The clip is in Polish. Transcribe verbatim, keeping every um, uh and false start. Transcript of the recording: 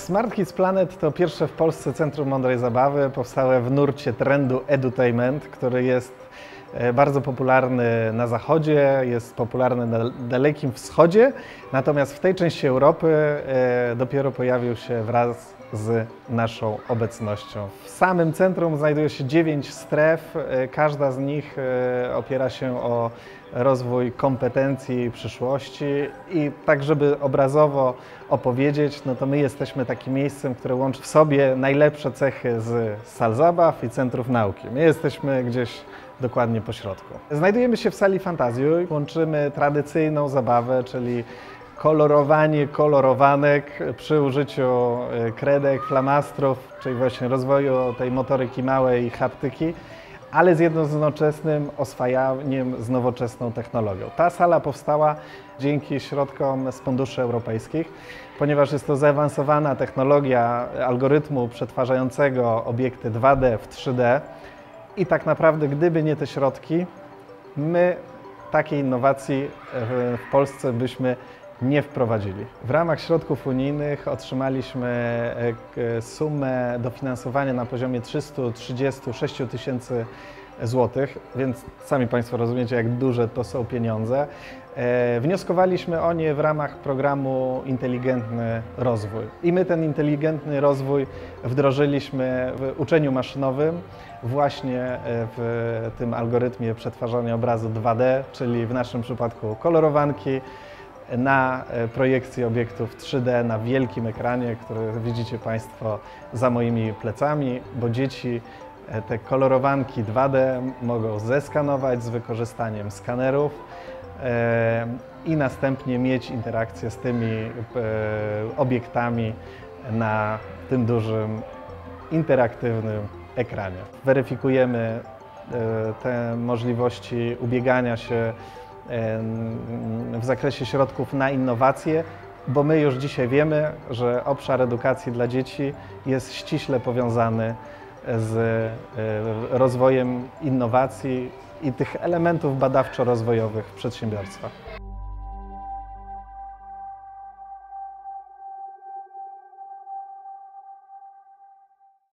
Smart Kids Planet to pierwsze w Polsce centrum mądrej zabawy, powstałe w nurcie trendu edutainment, który jest bardzo popularny na zachodzie, jest popularny na Dalekim Wschodzie, natomiast w tej części Europy dopiero pojawił się wraz z naszą obecnością. W samym centrum znajduje się dziewięć stref, każda z nich opiera się o rozwój kompetencji i przyszłości i tak, żeby obrazowo opowiedzieć, no to my jesteśmy takim miejscem, które łączy w sobie najlepsze cechy z sal zabaw i centrów nauki. My jesteśmy gdzieś dokładnie po środku. Znajdujemy się w sali Fantazjuj, łączymy tradycyjną zabawę, czyli kolorowanie kolorowanek przy użyciu kredek, flamastrów, czyli właśnie rozwoju tej motoryki małej i haptyki, ale z jednoczesnym oswajaniem z nowoczesną technologią. Ta sala powstała dzięki środkom z funduszy europejskich, ponieważ jest to zaawansowana technologia algorytmu przetwarzającego obiekty dwa D w trzy D i tak naprawdę gdyby nie te środki, my takiej innowacji w Polsce byśmy nie wprowadzili. W ramach środków unijnych otrzymaliśmy sumę dofinansowania na poziomie trzysta trzydzieści sześć tysięcy złotych, więc sami Państwo rozumiecie, jak duże to są pieniądze. Wnioskowaliśmy o nie w ramach programu Inteligentny Rozwój. I my ten inteligentny rozwój wdrożyliśmy w uczeniu maszynowym właśnie w tym algorytmie przetwarzania obrazu dwa D, czyli w naszym przypadku kolorowanki, na projekcji obiektów trzy D na wielkim ekranie, który widzicie Państwo za moimi plecami, bo dzieci te kolorowanki dwa D mogą zeskanować z wykorzystaniem skanerów i następnie mieć interakcję z tymi obiektami na tym dużym, interaktywnym ekranie. Weryfikujemy te możliwości ubiegania się w zakresie środków na innowacje, bo my już dzisiaj wiemy, że obszar edukacji dla dzieci jest ściśle powiązany z rozwojem innowacji i tych elementów badawczo-rozwojowych przedsiębiorstwa.